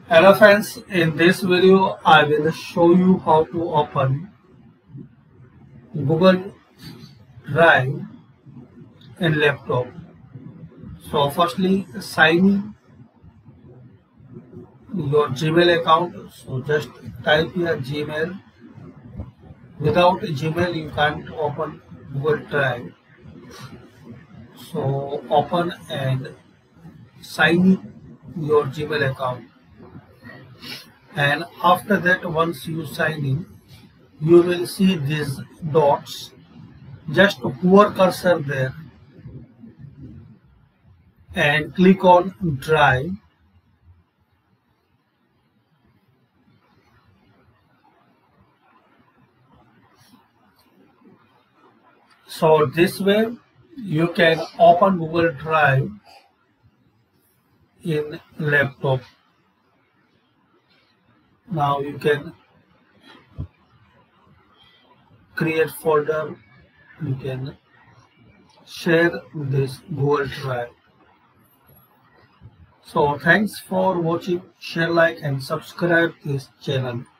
Hello friends, in this video I will show you how to open Google Drive in laptop. So firstly sign in your Gmail account. So just type here Gmail. Without Gmail you can't open Google Drive. So open and sign in your Gmail account. And after that, once you sign in, you will see these dots. Just hover cursor there and click on Drive. So this way you can open Google Drive in laptop. Now you can create folder, you can share this Google Drive. So thanks for watching, share, like and subscribe this channel.